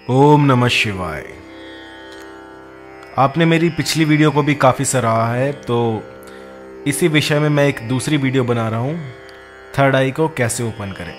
ओम नमः शिवाय। आपने मेरी पिछली वीडियो को भी काफ़ी सराहा है, तो इसी विषय में मैं एक दूसरी वीडियो बना रहा हूँ, थर्ड आई को कैसे ओपन करें।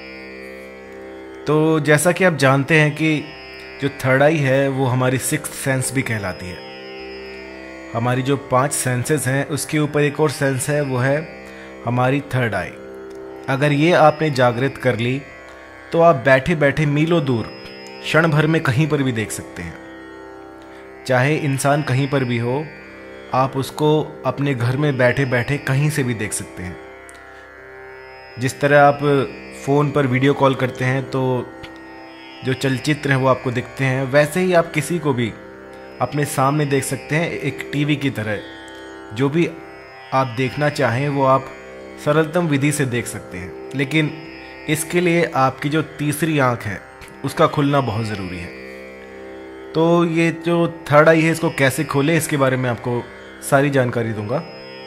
तो जैसा कि आप जानते हैं कि जो थर्ड आई है वो हमारी सिक्स्थ सेंस भी कहलाती है। हमारी जो 5 सेंसेस हैं उसके ऊपर एक और सेंस है, वो है हमारी थर्ड आई। अगर ये आपने जागृत कर ली तो आप बैठे बैठे मीलों दूर क्षण भर में कहीं पर भी देख सकते हैं। चाहे इंसान कहीं पर भी हो, आप उसको अपने घर में बैठे बैठे कहीं से भी देख सकते हैं। जिस तरह आप फ़ोन पर वीडियो कॉल करते हैं तो जो चलचित्र हैं वो आपको दिखते हैं, वैसे ही आप किसी को भी अपने सामने देख सकते हैं, एक टीवी की तरह। जो भी आप देखना चाहें वो आप सरलतम विधि से देख सकते हैं, लेकिन इसके लिए आपकी जो तीसरी आंख है उसका खुलना बहुत ज़रूरी है। तो ये जो थर्ड आई है इसको कैसे खोलें, इसके बारे में आपको सारी जानकारी दूंगा।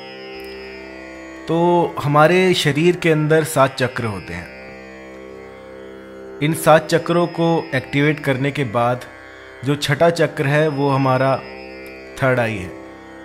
तो हमारे शरीर के अंदर 7 चक्र होते हैं। इन 7 चक्रों को एक्टिवेट करने के बाद जो छठा चक्र है वो हमारा थर्ड आई है।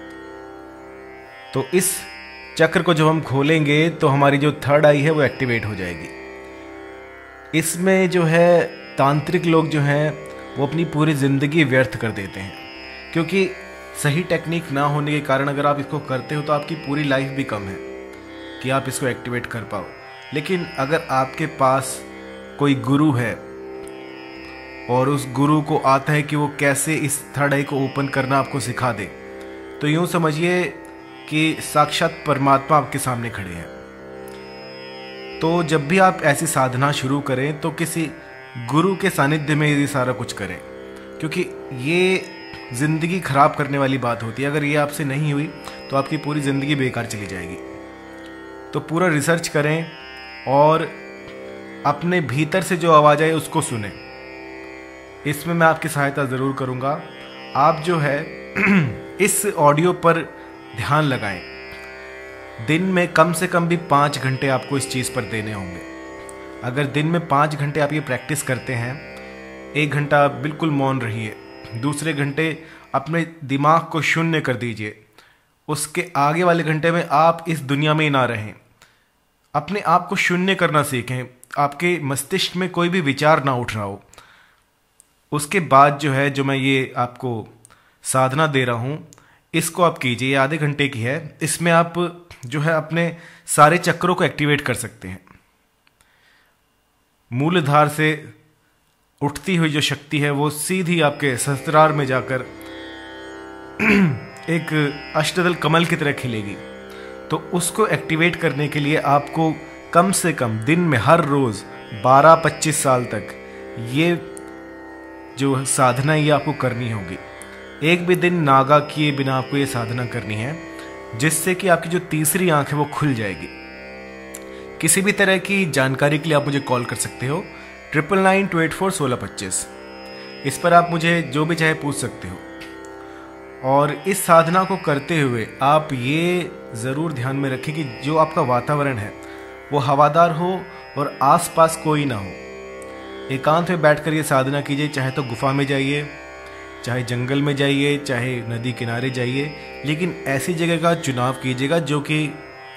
तो इस चक्र को जब हम खोलेंगे तो हमारी जो थर्ड आई है वो एक्टिवेट हो जाएगी। इसमें जो है तांत्रिक लोग जो हैं वो अपनी पूरी ज़िंदगी व्यर्थ कर देते हैं, क्योंकि सही टेक्निक ना होने के कारण अगर आप इसको करते हो तो आपकी पूरी लाइफ भी कम है कि आप इसको एक्टिवेट कर पाओ। लेकिन अगर आपके पास कोई गुरु है और उस गुरु को आता है कि वो कैसे इस थर्ड आई को ओपन करना आपको सिखा दे, तो यूँ समझिए कि साक्षात परमात्मा आपके सामने खड़े हैं। तो जब भी आप ऐसी साधना शुरू करें तो किसी गुरु के सानिध्य में ये सारा कुछ करें, क्योंकि ये ज़िंदगी ख़राब करने वाली बात होती है। अगर ये आपसे नहीं हुई तो आपकी पूरी ज़िंदगी बेकार चली जाएगी। तो पूरा रिसर्च करें और अपने भीतर से जो आवाज़ आए उसको सुने। इसमें मैं आपकी सहायता ज़रूर करूँगा। आप जो है इस ऑडियो पर ध्यान लगाएं। दिन में कम से कम भी 5 घंटे आपको इस चीज़ पर देने होंगे। अगर दिन में 5 घंटे आप ये प्रैक्टिस करते हैं, 1 घंटा बिल्कुल मौन रहिए, दूसरे घंटे अपने दिमाग को शून्य कर दीजिए, उसके आगे वाले घंटे में आप इस दुनिया में ही ना रहें, अपने आप को शून्य करना सीखें, आपके मस्तिष्क में कोई भी विचार ना उठ रहा हो। उसके बाद जो है, जो मैं ये आपको साधना दे रहा हूँ, इसको आप कीजिए। ये आधे घंटे की है। इसमें आप जो है अपने सारे चक्रों को एक्टिवेट कर सकते हैं। मूलधार से उठती हुई जो शक्ति है वो सीधी आपके सहस्त्रार में जाकर एक अष्टदल कमल की तरह खिलेगी। तो उसको एक्टिवेट करने के लिए आपको कम से कम दिन में हर रोज़ 12-25 साल तक ये जो साधना ये आपको करनी होगी। एक भी दिन नागा किए बिना आपको ये साधना करनी है, जिससे कि आपकी जो तीसरी आंख है वो खुल जाएगी। किसी भी तरह की जानकारी के लिए आप मुझे कॉल कर सकते हो 9992841625। इस पर आप मुझे जो भी चाहे पूछ सकते हो। और इस साधना को करते हुए आप ये ज़रूर ध्यान में रखें कि जो आपका वातावरण है वो हवादार हो और आसपास कोई ना हो। एकांत में बैठकर ये साधना कीजिए। चाहे तो गुफा में जाइए, चाहे जंगल में जाइए, चाहे नदी किनारे जाइए, लेकिन ऐसी जगह का चुनाव कीजिएगा जो कि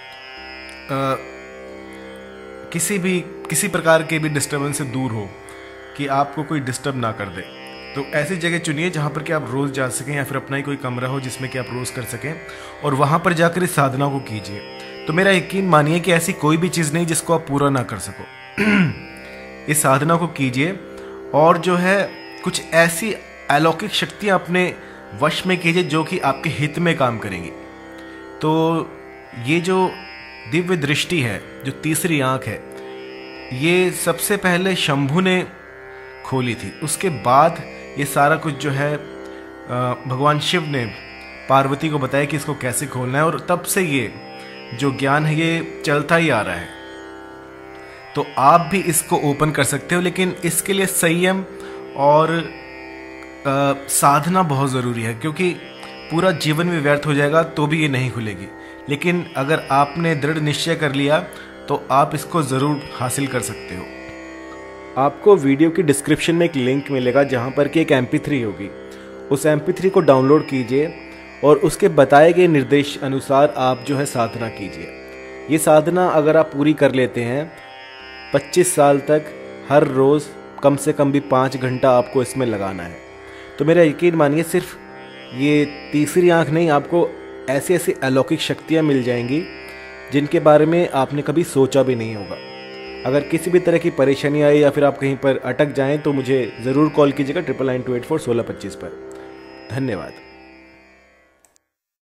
किसी प्रकार के भी डिस्टर्बेंस से दूर हो, कि आपको कोई डिस्टर्ब ना कर दे। तो ऐसी जगह चुनिए जहाँ पर कि आप रोज़ जा सकें, या फिर अपना ही कोई कमरा हो जिसमें कि आप रोज़ कर सकें, और वहाँ पर जाकर इस साधना को कीजिए। तो मेरा यकीन मानिए कि ऐसी कोई भी चीज़ नहीं जिसको आप पूरा ना कर सको। इस साधना को कीजिए और जो है कुछ ऐसी अलौकिक शक्तियाँ अपने वश में कीजिए जो कि आपके हित में काम करेंगी। तो ये जो दिव्य दृष्टि है, जो तीसरी आंख है, ये सबसे पहले शंभु ने खोली थी। उसके बाद ये सारा कुछ जो है भगवान शिव ने पार्वती को बताया कि इसको कैसे खोलना है, और तब से ये जो ज्ञान है ये चलता ही आ रहा है। तो आप भी इसको ओपन कर सकते हो, लेकिन इसके लिए संयम और साधना बहुत ज़रूरी है, क्योंकि पूरा जीवन भी व्यर्थ हो जाएगा तो भी ये नहीं खुलेगी। लेकिन अगर आपने दृढ़ निश्चय कर लिया तो आप इसको ज़रूर हासिल कर सकते हो। आपको वीडियो की डिस्क्रिप्शन में एक लिंक मिलेगा जहाँ पर कि एक MP3 होगी। उस MP3 को डाउनलोड कीजिए और उसके बताए गए निर्देश अनुसार आप जो है साधना कीजिए। ये साधना अगर आप पूरी कर लेते हैं 25 साल तक हर रोज़ कम से कम भी 5 घंटा आपको इसमें लगाना है। तो मेरा यकीन मानिए, सिर्फ ये तीसरी आँख नहीं, आपको ऐसी ऐसी अलौकिक शक्तियाँ मिल जाएंगी जिनके बारे में आपने कभी सोचा भी नहीं होगा। अगर किसी भी तरह की परेशानी आए या फिर आप कहीं पर अटक जाएं तो मुझे ज़रूर कॉल कीजिएगा 9992841625 पर। धन्यवाद।